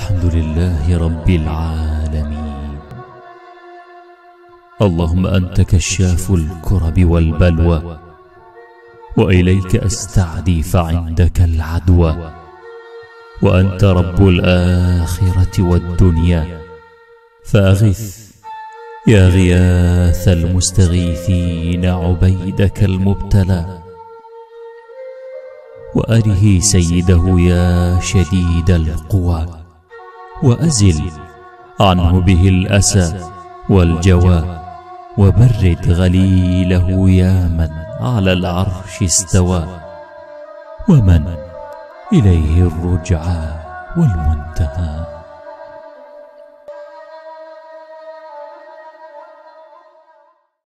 الحمد لله رب العالمين. اللهم أنت كشاف الكرب والبلوى، وإليك أستعدي فعندك العدوى، وأنت رب الآخرة والدنيا، فأغث يا غياث المستغيثين عبيدك المبتلى، وأره سيده يا شديد القوى، وأزل عنه به الأسى والجوى، وبرد غليله يا من على العرش استوى، ومن إليه الرجعى والمنتهى.